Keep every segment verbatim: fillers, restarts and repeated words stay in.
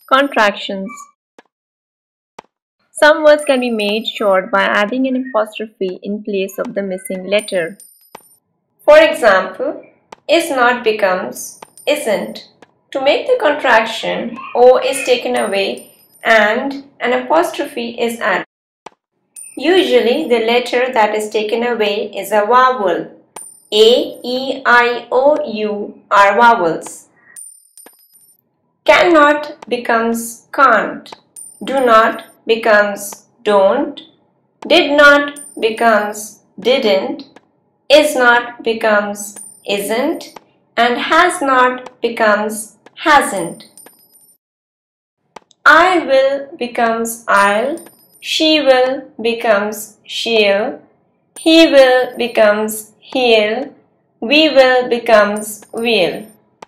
Contractions. Some words can be made short by adding an apostrophe in place of the missing letter. For example, is not becomes isn't. To make the contraction, O is taken away and an apostrophe is added. Usually, the letter that is taken away is a vowel. A, E, I, O, U are vowels. Cannot becomes can't. Do not becomes don't. Did not becomes didn't. Is not becomes isn't. And has not becomes hasn't. I will becomes I'll. She will becomes she'll. He will becomes he'll. We will becomes we'll.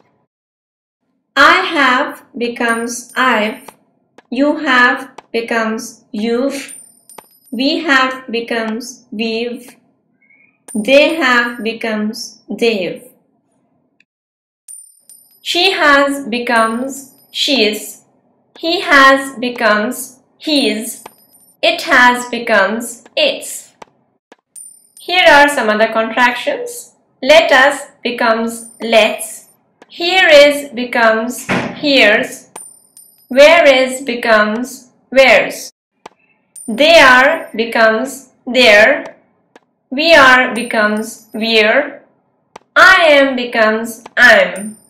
I have becomes I've. You have becomes you've. We have becomes we've. They have becomes they've. She has becomes she's. He has becomes his. It has becomes its. Here are some other contractions. Let us becomes let's. Here is becomes here's. Where is becomes where's. They are becomes their. We are becomes we're. I am becomes I'm.